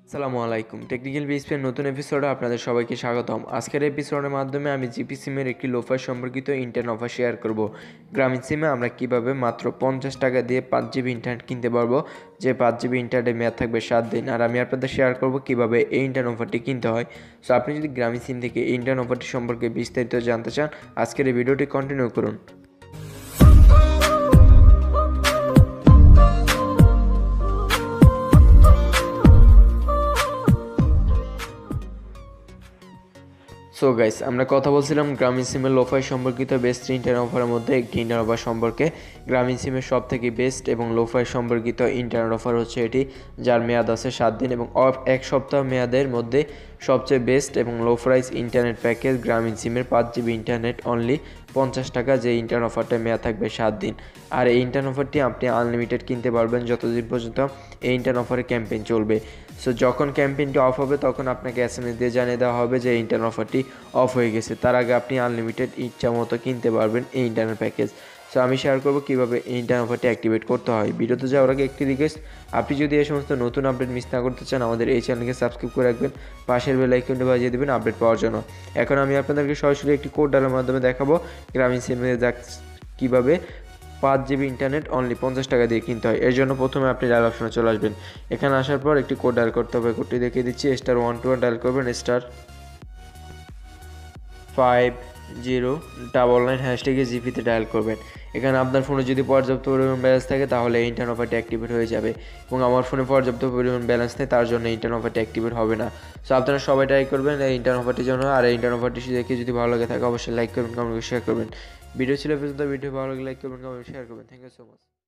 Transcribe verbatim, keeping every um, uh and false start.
আসসালামু আলাইকুম টেকনিক্যাল বিএসপির নতুন এপিসোডে আপনাদের সবাইকে স্বাগতম। আজকের এপিসোডের মাধ্যমে আমি জিপি সিমের একটি লোফার সম্পর্কিত ইন্টারনেট অফার শেয়ার করব। গ্রামীণ সিমে আমরা কিভাবে মাত্র পঞ্চাশ টাকা দিয়ে পাঁচ জিবি ইন্টারনেট কিনতে পারবো, যে পাঁচ জিবি ইন্টারনেটের মেয়াদ থাকবে সাত দিন। আর আমি আপনাদের শেয়ার করব কিভাবে এই ইন্টারনেট অফারটি কিনতে হয়। সো আপনি যদি গ্রামীণ সিম থেকে এই ইন্টারনেট অফারটি সম্পর্কে বিস্তারিত জানতে চান, আজকের এই ভিডিওটি কন্টিনিউ করুন। সো গাইস, আমরা কথা বলছিলাম গ্রামীণ সিমের লোফাই সম্পর্কিত বেস্ট ইন্টারনেট অফারের মধ্যে একটি ইন্টারনেট অফার সম্পর্কে। গ্রামীণ সিমের সব থেকে বেস্ট এবং লোফাই সম্পর্কিত ইন্টারনেট অফার হচ্ছে এটি, যার মেয়াদ আছে সাত দিন এবং এক সপ্তাহ মেয়াদের মধ্যে সবচেয়ে বেস্ট এবং লো প্রাইস ইন্টারনেট প্যাকেজ গ্রামীণ সিমের পাঁচ জিবি ইন্টারনেট অনলি পঞ্চাশ টাকা, যে ইন্টারনেট অফারটা মেয়াদ থাকবে সাত দিন। আর এই ইন্টারনেট অফারটি আপনি আনলিমিটেড কিনতে পারবেন যতদিন পর্যন্ত এই ইন্টারনেট অফারের ক্যাম্পেইন চলবে। সো যখন ক্যাম্পেইনটি অফ হবে তখন আপনাকে এস এম এস দিয়ে জানিয়ে দেওয়া হবে যে ইন্টারনেট অফারটি অফ হয়ে গেছে। তার আগে আপনি আনলিমিটেড ইচ্ছা মতো কিনতে পারবেন এই ইন্টারনেট প্যাকেজ। সো আমি শেয়ার করবো কীভাবে এই ইন্টারনেট অফারটি অ্যাক্টিভেট করতে হয়। ভিডিওতে যাওয়ার আগে একটি রিকোয়েস্ট, আপনি যদি এই সমস্ত নতুন আপডেট মিস না করতে চান, আমাদের এই চ্যানেলকে সাবস্ক্রাইব করে রাখবেন, পাশের বেল আইকনটি বাজিয়ে দেবেন আপডেট পাওয়ার জন্য। এখন আমি আপনাদেরকে সরাসরি একটি কোড ডালের মাধ্যমে দেখাবো গ্রামীণ সিমে যাক কীভাবে পাঁচ জিবি ইন্টারনেট অনলি পঞ্চাশ টাকা দিয়ে কিনতে হয়। এর জন্য প্রথমে আপনি ডায়াল অপশনে চলে আসবেন। এখানে আসার পর একটি কোড ডায়াল করতে হবে। কোডটি দেখিয়ে দিচ্ছি, star one two one dial করবেন, star five zero double nine হ্যাশট্যাগে জিপিতে ডায়াল করবেন। এখানে আপনার ফোনে যদি পর্যাপ্ত পরিমাণ ব্যালেন্স থাকে তাহলে ইন্টারনেট অফারটি অ্যাক্টিভেট হয়ে যাবে, এবং আমার ফোনে পর্যাপ্ত পরিমাণ ব্যালেন্স নেই, তার জন্য ইন্টারনেট অফারটি অ্যাক্টিভেট হবে না। সো আপনারা সবাই ট্রাই করবেন এই ইন্টারনেট অফারটির জন্য। আর এই ইন্টারনেট অফারটি দেখে যদি ভালো লাগে থাকে অবশ্যই লাইক করবেন, কমেন্ট শেয়ার করবেন। ভিডিও ছিল পর্যন্ত, ভিডিও ভালো লাগে লাইক করবেন, কমেন্ট শেয়ার করবেন। Thank you so much.